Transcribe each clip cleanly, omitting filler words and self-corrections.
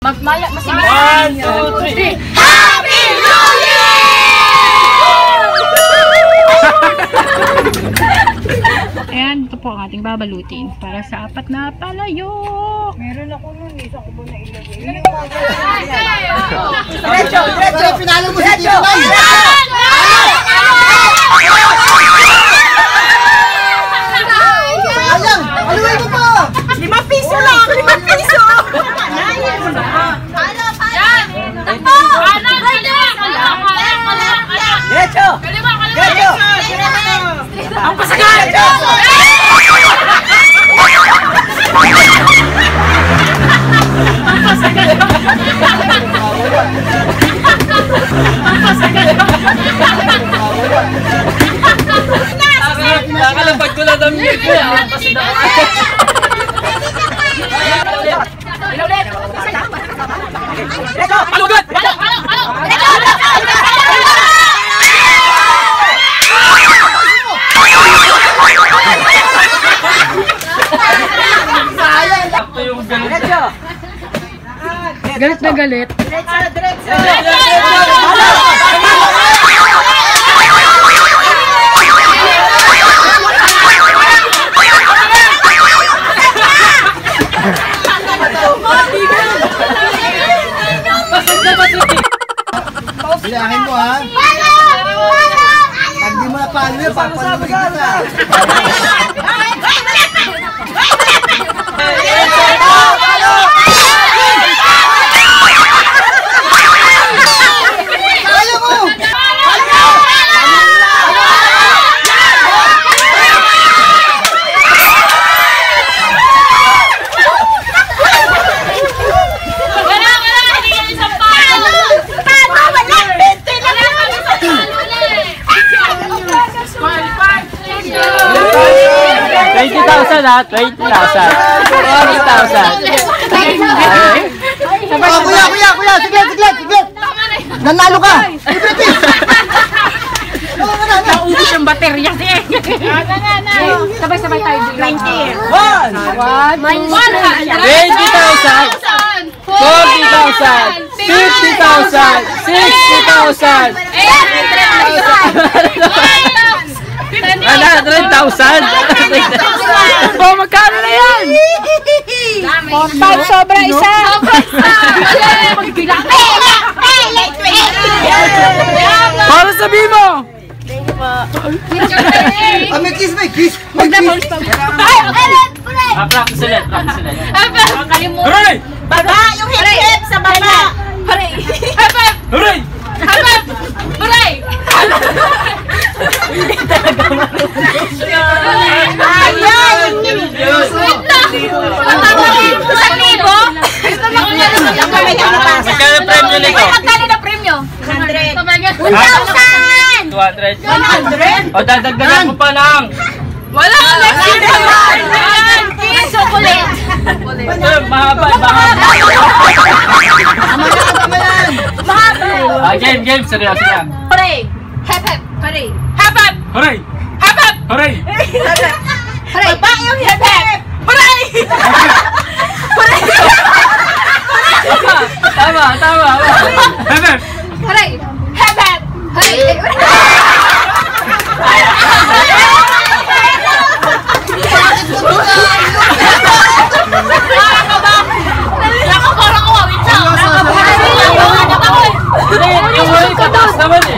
Magmaya, masimik. 1, 2, 3. Happy New Year! Ayan, ito po ang ating babalutin para sa 4 na palayok. Meron ako nun, isa ko ba na ilagay? Diretso, diretso! Pinalo mo si Tito Nay! Sayang! Aluin mo po! 5 piso lang! 5 piso! Diretso! Diretso! Ang pasagal! Nakalapag ko lang ng mute ko. Palugod! Galit na galit. Diretso, diretso! Bilangin mo ha! Pag di mo na paano yun, papaluin kita! $20,000 Kuya! Siglet! Nanalo ka! Naubos yung baterya siya. Sabay-sabay tayo. 20! 20,000 40,000 50,000 60,000 100,000 Oh, magkano na yan? 5 sobra isa. Para sabihin mo. May kiss! Practice ulit. Hooray! Baba! Yung hip-hip sa baba! Hooray! Hooray! Hooray! Ayan! Magkano premyo nito? Magkano na premyo? 100! 200? O dadagdagan ko pa lang. Wala ka next chocolate. Mahaba. Game. Seryoso yan. Hooray! Hep hep! Hooray! Hooray! Baba yung hip-hip! Hooray! Tama. Hooray! Hep hep! Hooray! Yung huli pataas naman eh.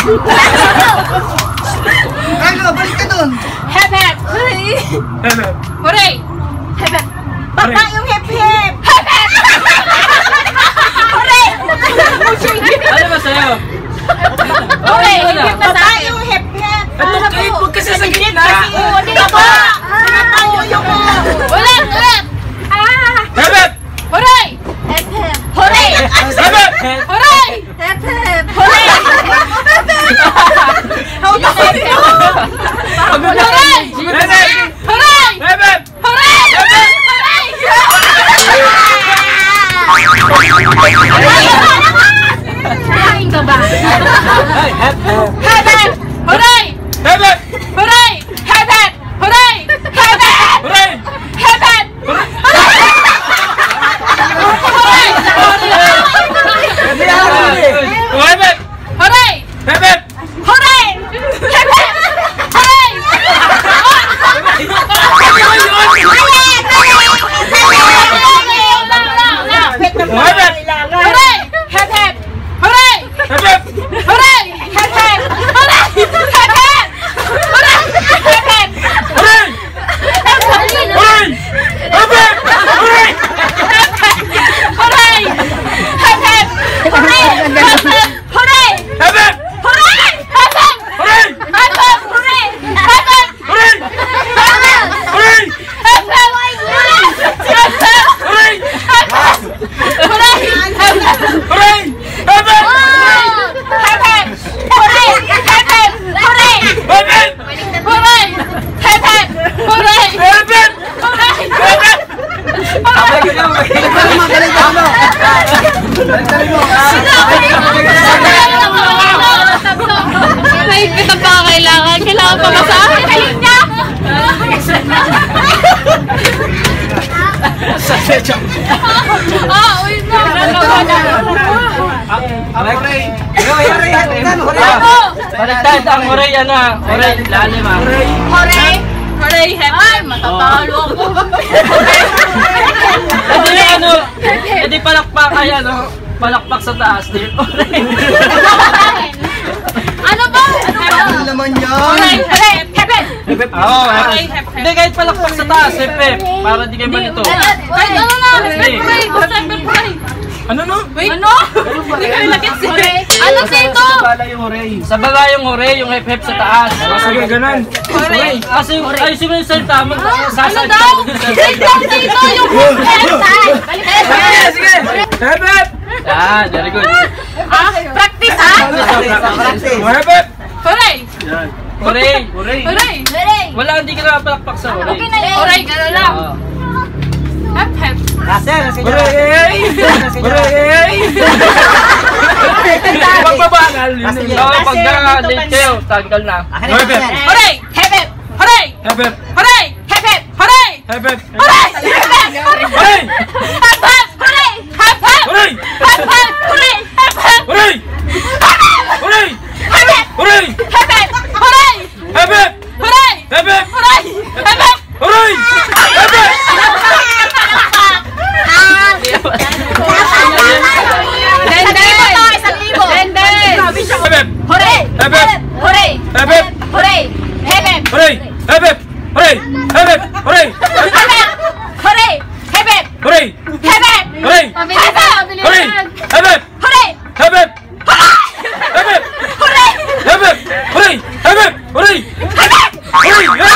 Balik ka dun! Hep hep! Hooray! Hep hep! Baba yung hip-hip! Ano ba sa'yo? Hooray! Baba yung hip-hip! Ito kayo, huwag kasi sa gitna. Hindi ka ba? Nakatayo mo! Ulit! Hebet! Hooray! Hooray! Hebet! Hooray! Hooray! Hooray! Hebet! Hooray! Kain ka ba? Hebet! Hooray! Hebet! Hooray! Hebet! Hooray! Hebet! Hooray! Hebet! Hooray! May kita pa kailangan. Kailangan pa masahin. Kaling niya! Uy na! Baliktad ang oray, oray, lalim ah. Hooray! Hooray! Ay, matatalo ako. Hindi palakpak kaya, palakpak sa taas din. Ano ba? Ano naman yan? Hooray! Hooray! Hepep! Oo, hindi kahit palakpak sa taas, hep, para di kayo malito. Kahit ano na! Hooray! Hooray! Ano no? Wait! Ano? Hindi kami nakits eh. Ano dito? Sa baba yung hooray, yung hep sa taas. Sige, ganun. Hooray! Kasi ayusin mo yung salta, Ano magsasalta daw? mo dun sa Wait lang dito yung Sige! Hep! Yan, very good. Practice ha? Hep! Hooray! Hooray! Hooray! Wala, hindi ka nakapalakpak sa hooray. Hooray! Gano'n lang. Hep hep. Hooray! Hooray! Pagbabangal, yun yung pagka late kayo, tanggal na. Hooray! Hep hep! Hooray! Hep! Hooray! Hep hep! Hooray! Hep! Hooray! Hep hep! Hooray! Hep hep! Hooray! Hep hep! Hooray! Hep hep! Hooray! Hep hep! Hooray! Hooray! Hep hep! Hooray! Hep hep! Hooray! Hep! Hooray! Hep! Hooray! Hep hep! Hooray! Hep! Hooray! Hooray! Hooray! Hep hep! Hooray! Hep! Hooray! Hep! Hooray! Hooray! Hep hep! Hooray! Hep hep! Hooray! Hep hep! Hooray! Hep! Hooray! Hep! Hep! Hooray! Hep! Hooray! Hep! Hooray! Hooray!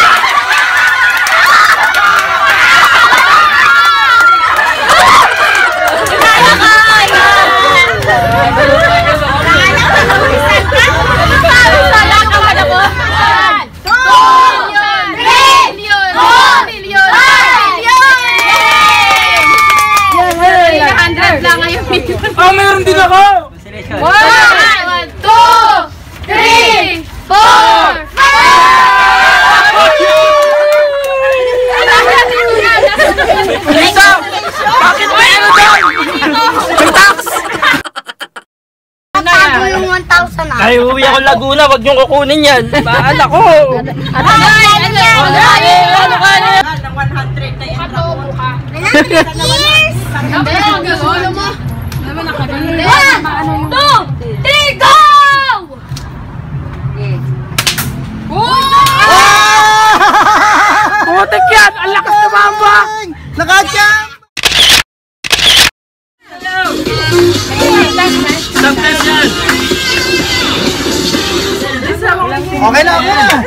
Meron din ako! 1, 2, 3, 4, 5! Lisa! Bakit may ano doon? May tax! Tago yung 1,000 ah. Ay, uwi ako Laguna, wag niyong kukunin yan. Bahala ko! Ano yan? Ano kaya? Ng 100 na yan. Patobo ka. Yes! Ano mo? 1, 2, 3, go! Putik yan! Ang lakas tumamba! Nakacham! Isang test yan! Okay na, okay na.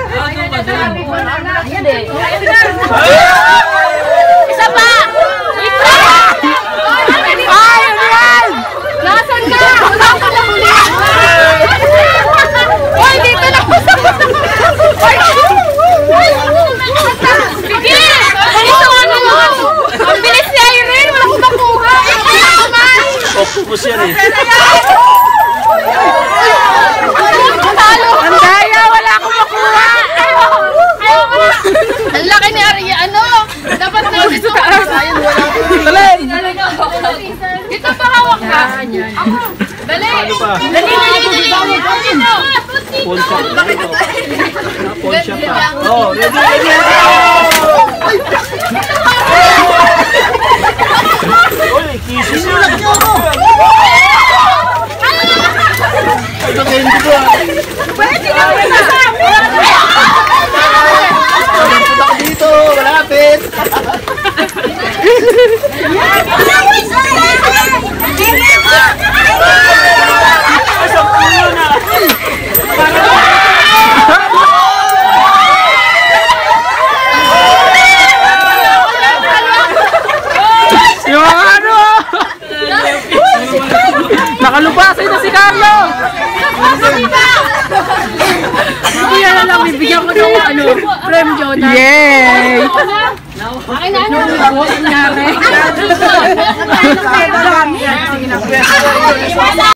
Isa pa! Wait lang! Ay, ano yan? Nasaan ka? Wala ka na huli! Uy, dito na po sa... Sige! Ito ano yun? Ang bilis niya yun! Wala kong makuha! Octopus yan eh. Ang daya! Wala akong makuha! Ang laki ni Arya! Ano? Dapat na ito! Talin! Dito pa hawak ka! Dali! Dali! Full shot. Full shot pa. Oh, ready, ready! Uy, kisses na! Pwede ka rin nasabi! Punta ko dito, malapit. Yung ano! Nakalubasay na si Carlo! Hindi yan lang, bibigyan ko ng ano, frame Jonah. Yay! Akin na, ano? Ano nangyari?